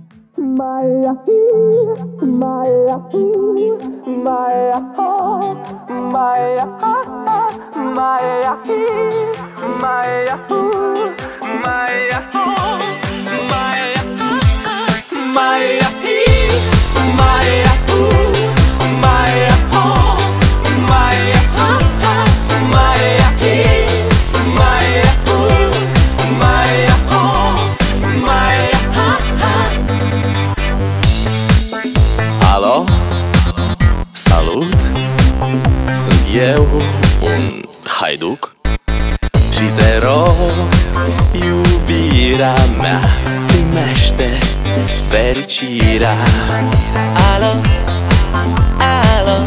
Maya, Maya, Maya, Maya, Maya, Maya, Maya, Alo, salut! Sunt eu, un haiduc, și te rog, iubirea mea, primește fericirea. Alo, alo,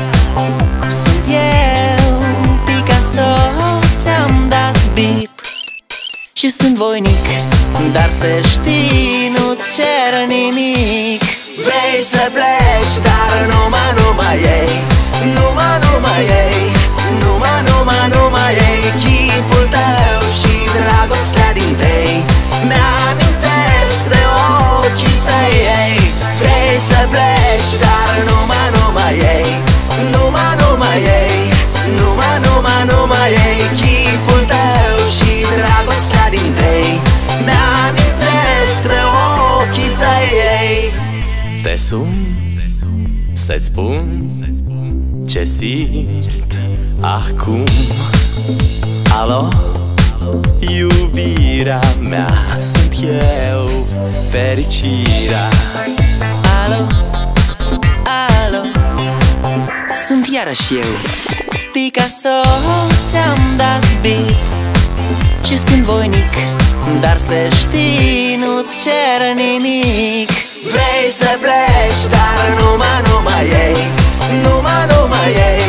sunt eu, Picasso, ți-am dat bip și sunt voinic, dar să știi, nu-ți cer nimic. Vrei să pleci, dar numai ei, numai ei, numai ei, chipul tău și dragostea din tei mi-amintesc de ochii tăi, ei. Vrei să pleci, dar numai ei, numai ei, numai ei, chipul tău și dragostea din tei mi-amintesc de ochii tăi, ei. Te sun să-ți spun ce simt acum. Alo, iubirea mea, sunt eu, fericirea. Alo, alo, sunt iarăși eu, Picasso, ți-am dat bip și sunt voinic, dar să știi, nu-ți cer nimic. Vrei să pleci, dar numai ei, numai ei,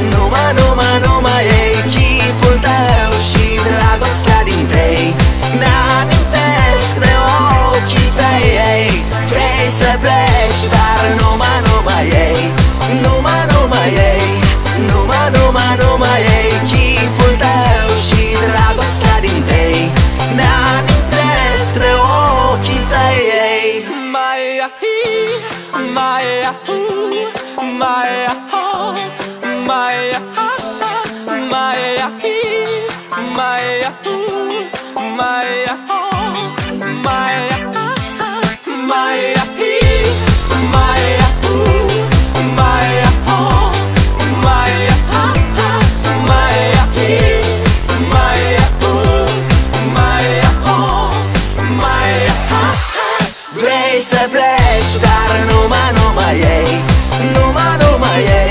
numai ei, chipul tău și dragostea din tei mi-amintesc de ochii tăi, ei. Vrei să pleci, dar numai ei, numai ei, numai ei, chipul tău și dragostea din tei mi-amintesc de ochii tăi, ei. Maya, Maya, Maya, Maya, Maya, Maya, Maya, Maya, Maya, Vrei să pleci, dar numai ei, numai ei,